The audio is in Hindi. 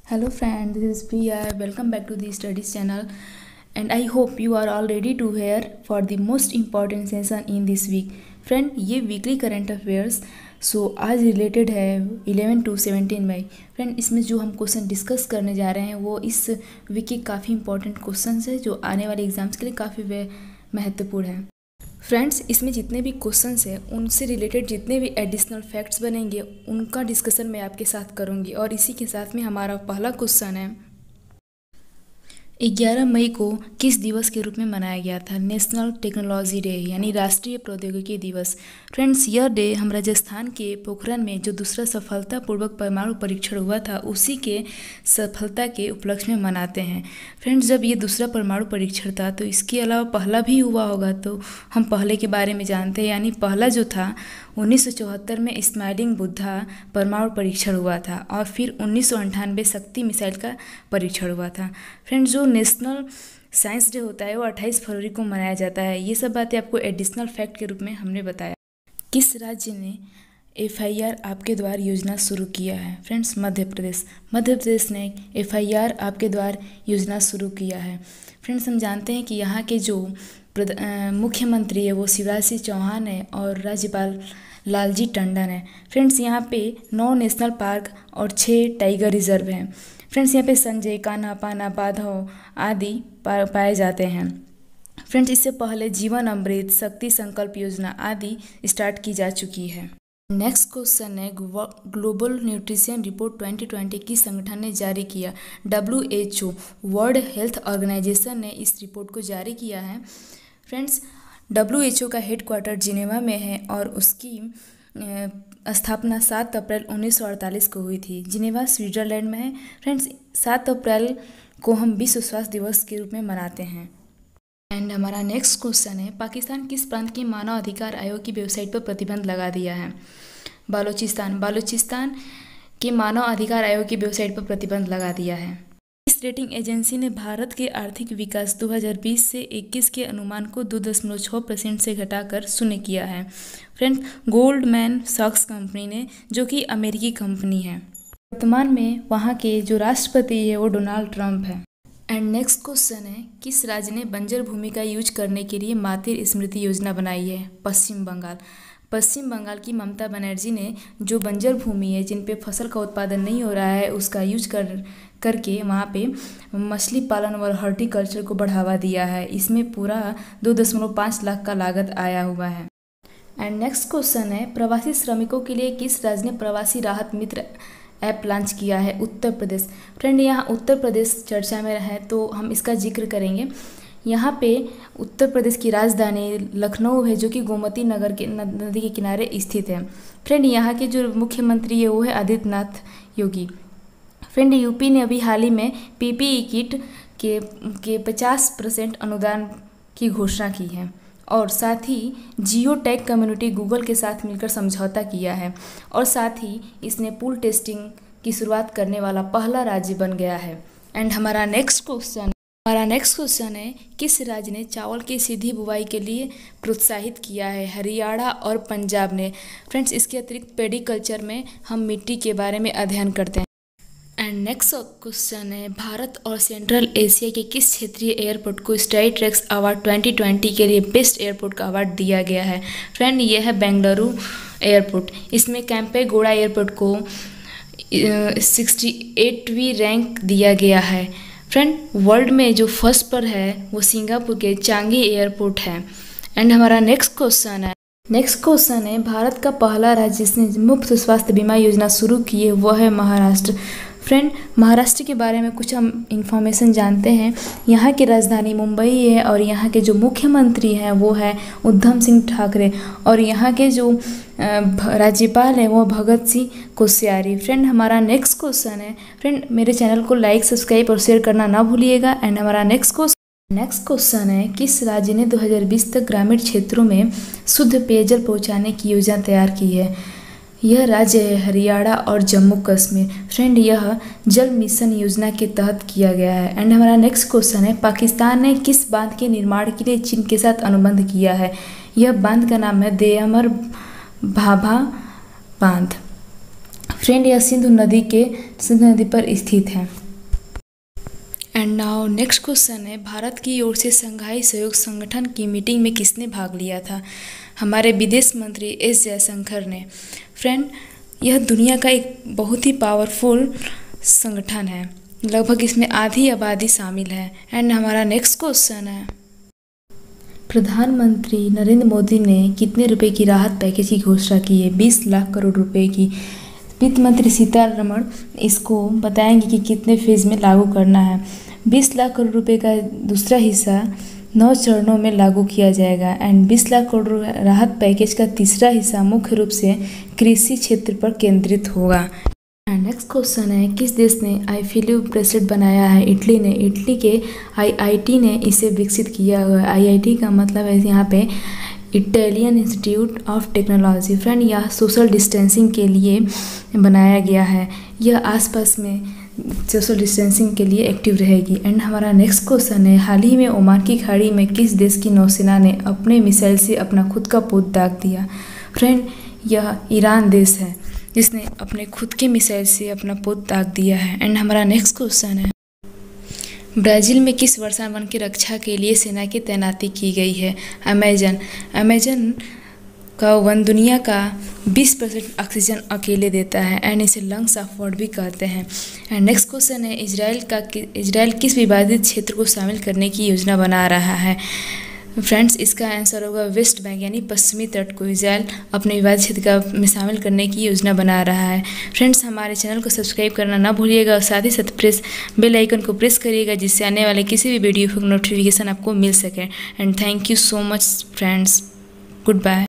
Hello friend, this is Priya. Welcome back to the studies channel and I hope you are all ready to hear for the most important session in this week. Friend ये वीकली करंट अफेयर्स आज रिलेटेड है 11 to 17 मई। फ्रेंड इसमें जो हम क्वेश्चन डिस्कस करने जा रहे हैं वो इस वीक के काफ़ी इंपॉर्टेंट क्वेश्चन है जो आने वाले एग्जाम्स के लिए काफ़ी महत्वपूर्ण है। फ्रेंड्स इसमें जितने भी क्वेश्चंस हैं उनसे रिलेटेड जितने भी एडिशनल फैक्ट्स बनेंगे उनका डिस्कशन मैं आपके साथ करूंगी। और इसी के साथ में हमारा पहला क्वेश्चन है 11 मई को किस दिवस के रूप में मनाया गया था? नेशनल टेक्नोलॉजी डे यानी राष्ट्रीय प्रौद्योगिकी दिवस। फ्रेंड्स यह डे हम राजस्थान के पोखरण में जो दूसरा सफलतापूर्वक परमाणु परीक्षण हुआ था उसी के सफलता के उपलक्ष्य में मनाते हैं। फ्रेंड्स जब ये दूसरा परमाणु परीक्षण था तो इसके अलावा पहला भी हुआ होगा, तो हम पहले के बारे में जानते हैं। यानी पहला जो था 1974 में स्माइलिंग बुद्धा परमाणु परीक्षण हुआ था और फिर 1998 शक्ति मिसाइल का परीक्षण हुआ था। फ्रेंड्स जो नेशनल साइंस डे होता है वो 28 फरवरी को मनाया जाता है। ये सब बातें आपको एडिशनल फैक्ट के रूप में हमने बताया। किस राज्य ने FIR आपके द्वार योजना शुरू किया है? फ्रेंड्स मध्य प्रदेश ने FIR आपके द्वार योजना शुरू किया है। फ्रेंड्स हम जानते हैं कि यहाँ के जो मुख्यमंत्री है वो शिवराज सिंह चौहान है और राज्यपाल लालजी टंडन है। फ्रेंड्स यहाँ पे 9 नेशनल पार्क और 6 टाइगर रिजर्व हैं। फ्रेंड्स यहाँ पे संजय, कान्हा, पाना, बाधव आदि पाए जाते हैं। फ्रेंड्स इससे पहले जीवन अमृत, शक्ति संकल्प योजना आदि स्टार्ट की जा चुकी है। नेक्स्ट क्वेश्चन है ग्लोबल न्यूट्रिशन रिपोर्ट 2020 किस संगठन ने जारी किया? WHO वर्ल्ड हेल्थ ऑर्गेनाइजेशन ने इस रिपोर्ट को जारी किया है। फ्रेंड्स WHO का हेडक्वार्टर जिनेवा में है और उसकी स्थापना 7 अप्रैल 1948 को हुई थी। जिनेवा स्विट्जरलैंड में है। फ्रेंड्स 7 अप्रैल को हम विश्व स्वास्थ्य दिवस के रूप में मनाते हैं। एंड हमारा नेक्स्ट क्वेश्चन है पाकिस्तान किस प्रांत के मानव अधिकार आयोग की वेबसाइट पर प्रतिबंध लगा दिया है? बालूचिस्तान के मानव अधिकार आयोग की वेबसाइट पर प्रतिबंध लगा दिया है। इस रेटिंग एजेंसी ने भारत के आर्थिक विकास 2020 से 21 के अनुमान को 2.6% से घटाकर 0 किया है। फ्रेंड्स गोल्डमैन सॉक्स कंपनी ने, जो कि अमेरिकी कंपनी है, वर्तमान में वहाँ के जो राष्ट्रपति है वो डोनाल्ड ट्रंप है। एंड नेक्स्ट क्वेश्चन है किस राज्य ने बंजर भूमि का यूज करने के लिए मातृ स्मृति योजना बनाई है? पश्चिम बंगाल की ममता बनर्जी ने जो बंजर भूमि है जिन पे फसल का उत्पादन नहीं हो रहा है उसका यूज करके वहाँ पे मछली पालन और हॉर्टिकल्चर को बढ़ावा दिया है। इसमें पूरा 2.5 लाख का लागत आया हुआ है। एंड नेक्स्ट क्वेश्चन है प्रवासी श्रमिकों के लिए किस राज्य ने प्रवासी राहत मित्र ऐप लॉन्च किया है? उत्तर प्रदेश। फ्रेंड यहाँ उत्तर प्रदेश चर्चा में है तो हम इसका जिक्र करेंगे। यहाँ पे उत्तर प्रदेश की राजधानी लखनऊ है जो कि गोमती नदी के किनारे स्थित है। फ्रेंड यहाँ के जो मुख्यमंत्री है वो है आदित्यनाथ योगी। फ्रेंड यूपी ने अभी हाल ही में PPE किट के 50% अनुदान की घोषणा की है और साथ ही जियो टेक कम्युनिटी गूगल के साथ मिलकर समझौता किया है और साथ ही इसने पूल टेस्टिंग की शुरुआत करने वाला पहला राज्य बन गया है। एंड हमारा नेक्स्ट क्वेश्चन है किस राज्य ने चावल की सीधी बुवाई के लिए प्रोत्साहित किया है? हरियाणा और पंजाब ने। फ्रेंड्स इसके अतिरिक्त पेडिकल्चर में हम मिट्टी के बारे में अध्ययन करते हैं। एंड नेक्स्ट क्वेश्चन है भारत और सेंट्रल एशिया के किस क्षेत्रीय एयरपोर्ट को स्काई ट्रैक्स अवार्ड 2020 के लिए बेस्ट एयरपोर्ट का अवार्ड दिया गया है? फ्रेंड ये है बेंगलुरु एयरपोर्ट। इसमें कैंपेगौड़ा एयरपोर्ट को 68वीं रैंक दिया गया है। फ्रेंड वर्ल्ड में जो फर्स्ट पर है वो सिंगापुर के चांगी एयरपोर्ट है। एंड हमारा नेक्स्ट क्वेश्चन है भारत का पहला राज्य जिसने मुफ्त स्वास्थ्य बीमा योजना शुरू की है वो है महाराष्ट्र। फ्रेंड महाराष्ट्र के बारे में कुछ हम इंफॉर्मेशन जानते हैं। यहाँ की राजधानी मुंबई है और यहाँ के जो मुख्यमंत्री हैं वो है उद्धम सिंह ठाकरे और यहाँ के जो राज्यपाल हैं वो भगत सिंह कोश्यारी। फ्रेंड हमारा नेक्स्ट क्वेश्चन है फ्रेंड मेरे चैनल को लाइक, सब्सक्राइब और शेयर करना ना भूलिएगा। एंड हमारा नेक्स्ट क्वेश्चन है किस राज्य ने 2020 तक ग्रामीण क्षेत्रों में शुद्ध पेयजल पहुँचाने की योजना तैयार की है? यह राज्य है हरियाणा और जम्मू कश्मीर। फ्रेंड यह जल मिशन योजना के तहत किया गया है। एंड हमारा नेक्स्ट क्वेश्चन है पाकिस्तान ने किस बांध के निर्माण के लिए चीन के साथ अनुबंध किया है? यह बांध का नाम है देअमर भाभा बांध। फ्रेंड यह सिंधु नदी पर स्थित है। नाउ नेक्स्ट क्वेश्चन है, भारत की ओर से शंघाई सहयोग संगठन की मीटिंग में किसने भाग लिया था? हमारे विदेश मंत्री एस जयशंकर ने। फ्रेंड, यह दुनिया का एक बहुत ही पावरफुल संगठन है, लगभग इसमें आधी आबादी शामिल है। एंड हमारा नेक्स्ट क्वेश्चन है, प्रधानमंत्री नरेंद्र मोदी ने कितने रुपए की राहत पैकेज की घोषणा की है? 20 लाख करोड़ रुपए की। वित्त मंत्री सीतारमण इसको बताएंगे कि कितने फेज में लागू करना है। 20 लाख करोड़ रुपए का दूसरा हिस्सा 9 चरणों में लागू किया जाएगा। एंड 20 लाख करोड़ राहत पैकेज का तीसरा हिस्सा मुख्य रूप से कृषि क्षेत्र पर केंद्रित होगा। नेक्स्ट क्वेश्चन है, किस देश ने आईफिल्यू ब्रेसलेट बनाया है? इटली ने। इटली के आईआईटी ने इसे विकसित किया हुआ है। आईआईटी का मतलब है यहाँ पे Italian institute of technology. Friend, यह सोशल डिस्टेंसिंग के लिए बनाया गया है। यह आसपास में सोशल डिस्टेंसिंग के लिए एक्टिव रहेगी। एंड हमारा नेक्स्ट क्वेश्चन है, हाल ही में ओमान की खाड़ी में किस देश की नौसेना ने अपने मिसाइल से अपना खुद का पोत दाग दिया? फ्रेंड, यह ईरान देश है जिसने अपने खुद के मिसाइल से अपना पोत दाग दिया है। एंड हमारा नेक्स्ट क्वेश्चन है, ब्राज़ील में किस वर्षा वन की रक्षा के लिए सेना की तैनाती की गई है? अमेजन का वन दुनिया का 20% ऑक्सीजन अकेले देता है। एंड इसे लंग्स ऑफ वर्ल्ड भी कहते हैं। एंड नेक्स्ट क्वेश्चन है, इजराइल किस विवादित क्षेत्र को शामिल करने की योजना बना रहा है? फ्रेंड्स, इसका आंसर होगा वेस्ट बैंक यानी पश्चिमी तट को इजराइल अपने विवादित क्षेत्र में शामिल करने की योजना बना रहा है। फ्रेंड्स, हमारे चैनल को सब्सक्राइब करना ना भूलिएगा और साथ ही साथ बेल आइकन को प्रेस करिएगा जिससे आने वाले किसी भी वीडियो का नोटिफिकेशन आपको मिल सके। And thank you so much friends, good bye.